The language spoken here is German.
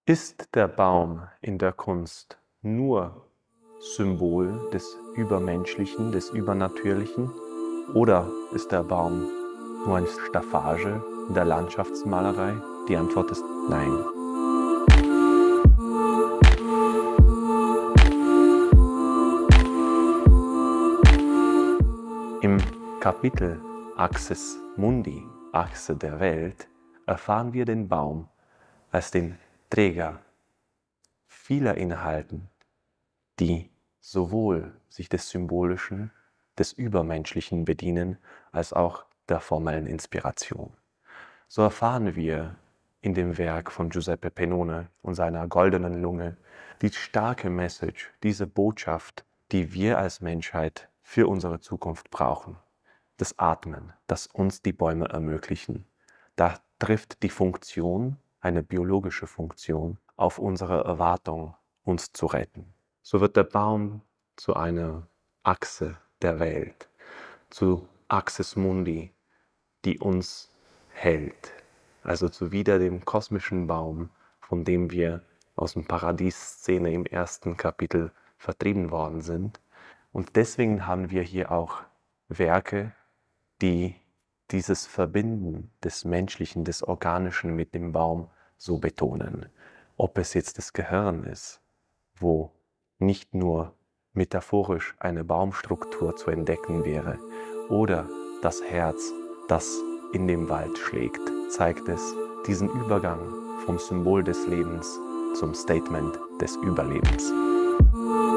Ist der Baum in der Kunst nur Symbol des Übermenschlichen, des Übernatürlichen? Oder ist der Baum nur eine Staffage in der Landschaftsmalerei? Die Antwort ist nein. Im Kapitel Axis Mundi, Achse der Welt, erfahren wir den Baum als den Träger vieler Inhalten, die sowohl sich des Symbolischen, des Übermenschlichen bedienen, als auch der formellen Inspiration. So erfahren wir in dem Werk von Giuseppe Pennone und seiner Goldenen Lunge die starke Message, diese Botschaft, die wir als Menschheit für unsere Zukunft brauchen. Das Atmen, das uns die Bäume ermöglichen. Da trifft die Funktion, eine biologische Funktion, auf unsere Erwartung, uns zu retten. So wird der Baum zu einer Achse der Welt, zu Axis Mundi, die uns hält. Also zu wieder dem kosmischen Baum, von dem wir aus dem Paradies-Szene im ersten Kapitel vertrieben worden sind. Und deswegen haben wir hier auch Werke, die dieses Verbinden des Menschlichen, des Organischen mit dem Baum so betonen. Ob es jetzt das Gehirn ist, wo nicht nur metaphorisch eine Baumstruktur zu entdecken wäre, oder das Herz, das in dem Wald schlägt, zeigt es diesen Übergang vom Symbol des Lebens zum Statement des Überlebens.